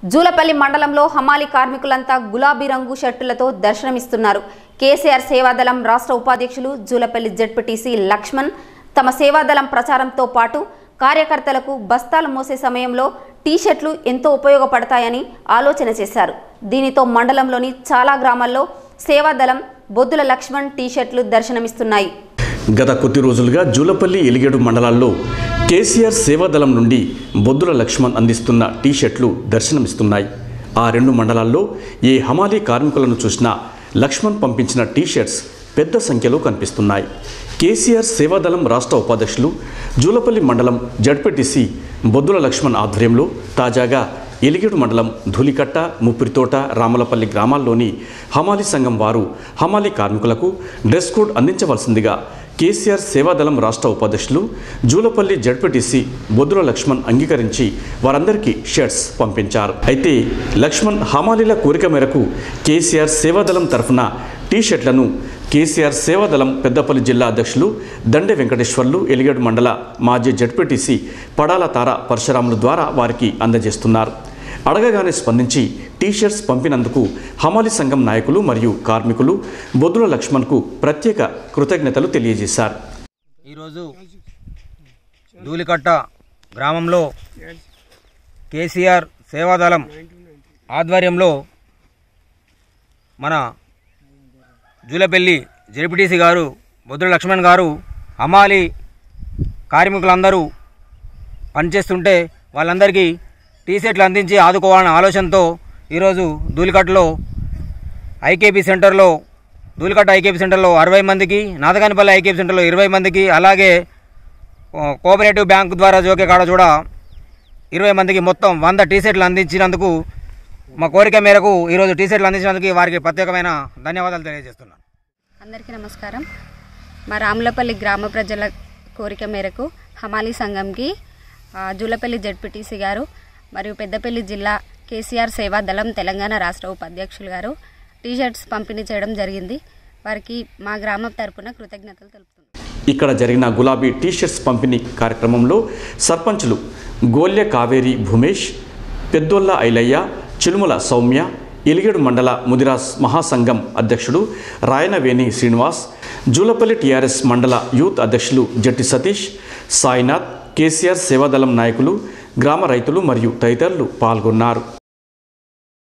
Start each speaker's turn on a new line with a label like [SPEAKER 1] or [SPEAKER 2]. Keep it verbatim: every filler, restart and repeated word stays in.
[SPEAKER 1] జూలపల్లి మండలంలో హమాలి కార్మికులంతా గులాబీ రంగు షర్టులతో దర్శనమిస్తున్నారు. కేసీఆర్ సేవాదళం రాష్ట్ర ఉపాధ్యక్షులు జూలపల్లి జెడ్పీటీసీ లక్ష్మణ్ తమ సేవాదళం ప్రచారంతో పాటు కార్యకర్తలకు బస్తాలు మోసే సమయంలో టీ-షర్ట్లు ఎంతో ఉపయోగపడతాయని ఆలోచన చేశారు. దీనితో మండలంలోని చాలా గ్రామాల్లో సేవాదళం బొద్దుల లక్ష్మణ్ టీ-షర్ట్లు దర్శనమిస్తున్నాయి.
[SPEAKER 2] గత కొద్ది రోజులుగా జూలపల్లి ఎలిగేడు మండలాల్లో కేసీఆర్ సేవాదళం నుండి బొద్దుల లక్ష్మణ్ అందిస్తున్న టీ-షర్ట్లు దర్శనమిస్తున్నాయి. ఆ రెండు మండలాల్లో ఏ హమాలీ కార్మికులను చూసినా లక్ష్మణ్ పంపించిన టీ-షర్ట్స్ పెద్ద సంఖ్యలో కనిపిస్తున్నాయి. కేసీఆర్ సేవాదళం రాష్ట్ర ఉపాధ్యక్షులు జూలపల్లి మండలం జడ్పీటీసీ బొద్దుల లక్ష్మణ్ ఆధ్వర్యంలో తాజాగా ఎలిగేడు మండలం ధూలికట్ట, ముప్పిరితోట, రామలపల్లి గ్రామాల్లోని హమాలీ సంఘం వారు హమాలీ కార్మికులకు డ్రెస్ కోడ్ అందించవలసిందిగా కేసీఆర్ సేవాదళం రాష్ట్ర ఉపాధ్యక్షులు జూలపల్లి జడ్పీటీసీ బొద్దుల లక్ష్మణ్ అంగీకరించి వారందరికీ షర్ట్స్ పంపించారు. అయితే లక్ష్మణ్ హమాలీల కోరిక మేరకు కేసీఆర్ సేవాదళం తరఫున టీ-షర్ట్లను కేసీఆర్ సేవాదళం పెద్దపల్లి జిల్లా అధ్యక్షులు దండే వెంకటేశ్వర్లు, ఎలిగేడు మండల మాజీ జడ్పీటీసీ పడాల తార పరశురాముల ద్వారా వారికి అందజేస్తున్నారు. అడగగానే స్పందించి టీ-షర్ట్స్ పంపినందుకు హమాలీ సంఘం నాయకులు మరియు కార్మికులు బొద్దుల లక్ష్మణ్కు ప్రత్యేక కృతజ్ఞతలు తెలియజేశారు.
[SPEAKER 3] ఈరోజు ధూలికట్ట గ్రామంలో కేసీఆర్ సేవాదళం ఆధ్వర్యంలో మన జూలపల్లి జెడ్పీటీసీ గారు బొద్దుల లక్ష్మణ్ గారు హమాలీ కార్మికులందరూ పనిచేస్తుంటే వాళ్ళందరికీ టీ-షర్ట్లు అందించి ఆదుకోవాలనే ఆలోచనతో ఈరోజు ధూలికట్టలో ఐకేపీ సెంటర్లో ధూలికట్ట ఐకేపీ సెంటర్లో అరవై మందికి, నాదగానిపల్లి ఐకేపీ సెంటర్లో ఇరవై మందికి, అలాగే కోఆపరేటివ్ బ్యాంకు ద్వారా జోకే కాడ కూడా ఇరవై మందికి మొత్తం వంద టీ-షర్ట్లు అందించినందుకు మా కోరిక మేరకు ఈరోజు టీ-షర్ట్లు అందించినందుకు వారికి ప్రత్యేకమైన ధన్యవాదాలు తెలియజేస్తున్నాను.
[SPEAKER 4] అందరికీ నమస్కారం. మా రాములపల్లి గ్రామ ప్రజల కోరిక మేరకు హమాలీ సంఘంకి జూలపల్లి జెడ్పీటీసీ గారు మరియు పెద్దపల్లి జిల్లా కేసీఆర్ సేవాదళం తెలంగాణ రాష్ట్ర ఉపాధ్యక్షులు గారు టీ-షర్ట్స్ పంపిణీ చేయడం జరిగింది. వారికి మా గ్రామం తరపున కృతజ్ఞతలు తెలుపుతున్నాం.
[SPEAKER 2] ఇక్కడ జరిగిన గులాబీ టీ-షర్ట్స్ పంపిణీ కార్యక్రమంలో సర్పంచులు గోల్య కావేరి భూమేష్, పెద్దొల్ల ఐలయ్య, చిలుముల సౌమ్య, ఎలిగేడు మండల ముదిరాస్ మహాసంఘం అధ్యక్షుడు రాయనవేణి శ్రీనివాస్, జూలపల్లి టీఆర్ఎస్ మండల యూత్ అధ్యక్షులు జట్టి సతీష్, సాయినాథ్, కేసీఆర్ సేవాదళం నాయకులు, గ్రామ రైతులు మరియు తదితరులు పాల్గొన్నారు.